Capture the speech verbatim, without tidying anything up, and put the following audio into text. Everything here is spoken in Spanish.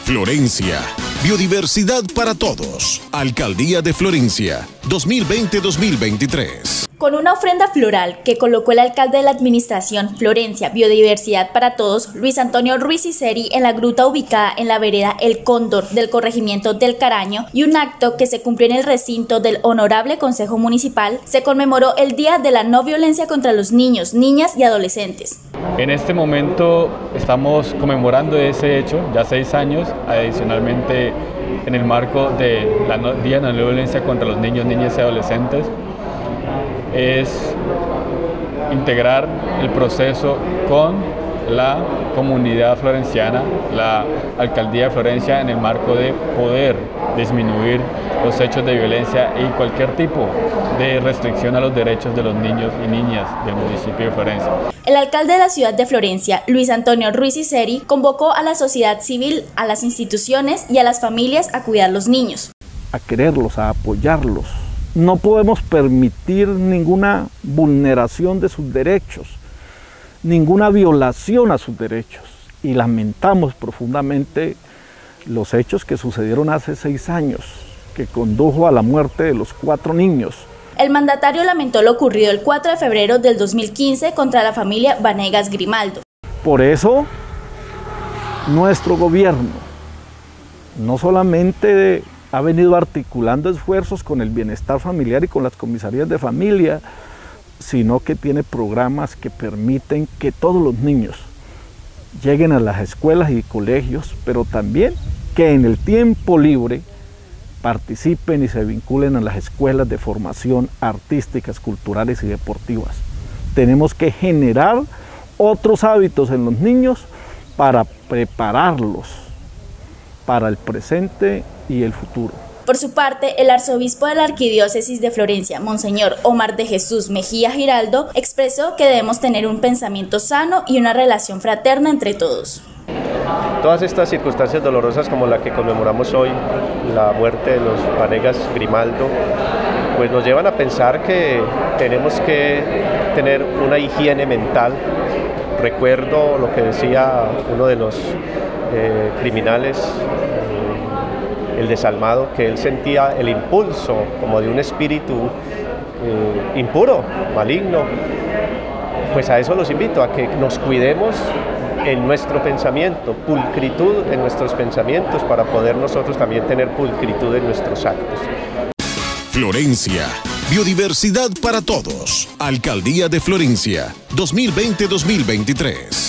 Florencia, biodiversidad para todos. Alcaldía de Florencia, dos mil veinte a dos mil veintitrés. Con una ofrenda floral que colocó el alcalde de la administración Florencia, Biodiversidad para Todos, Luis Antonio Ruiz y Seri, en la gruta ubicada en la vereda El Cóndor del corregimiento del Caraño, y un acto que se cumplió en el recinto del Honorable Consejo Municipal, se conmemoró el Día de la No Violencia contra los Niños, Niñas y Adolescentes. En este momento estamos conmemorando ese hecho, ya seis años, adicionalmente en el marco del Día de la No Violencia contra los Niños, Niñas y Adolescentes. Es integrar el proceso con la comunidad florenciana, la alcaldía de Florencia, en el marco de poder disminuir los hechos de violencia y cualquier tipo de restricción a los derechos de los niños y niñas del municipio de Florencia. El alcalde de la ciudad de Florencia, Luis Antonio Ruiz y Seri, convocó a la sociedad civil, a las instituciones y a las familias a cuidar a los niños. A quererlos, a apoyarlos. No podemos permitir ninguna vulneración de sus derechos, ninguna violación a sus derechos. Y lamentamos profundamente los hechos que sucedieron hace seis años, que condujo a la muerte de los cuatro niños. El mandatario lamentó lo ocurrido el cuatro de febrero del dos mil quince contra la familia Vanegas Grimaldo. Por eso, nuestro gobierno no solamente ha venido articulando esfuerzos con el bienestar familiar y con las comisarías de familia, sino que tiene programas que permiten que todos los niños lleguen a las escuelas y colegios, pero también que en el tiempo libre participen y se vinculen a las escuelas de formación artísticas, culturales y deportivas. Tenemos que generar otros hábitos en los niños para prepararlos para el presente y el futuro. Por su parte, el arzobispo de la Arquidiócesis de Florencia, Monseñor Omar de Jesús Mejía Giraldo, expresó que debemos tener un pensamiento sano y una relación fraterna entre todos. Todas estas circunstancias dolorosas como la que conmemoramos hoy, la muerte de los Vanegas Grimaldo, pues nos llevan a pensar que tenemos que tener una higiene mental. Recuerdo lo que decía uno de los eh, criminales, el desalmado, que él sentía el impulso como de un espíritu eh, impuro, maligno. Pues a eso los invito, a que nos cuidemos en nuestro pensamiento, pulcritud en nuestros pensamientos, para poder nosotros también tener pulcritud en nuestros actos. Florencia, biodiversidad para todos. Alcaldía de Florencia, dos mil veinte a dos mil veintitrés.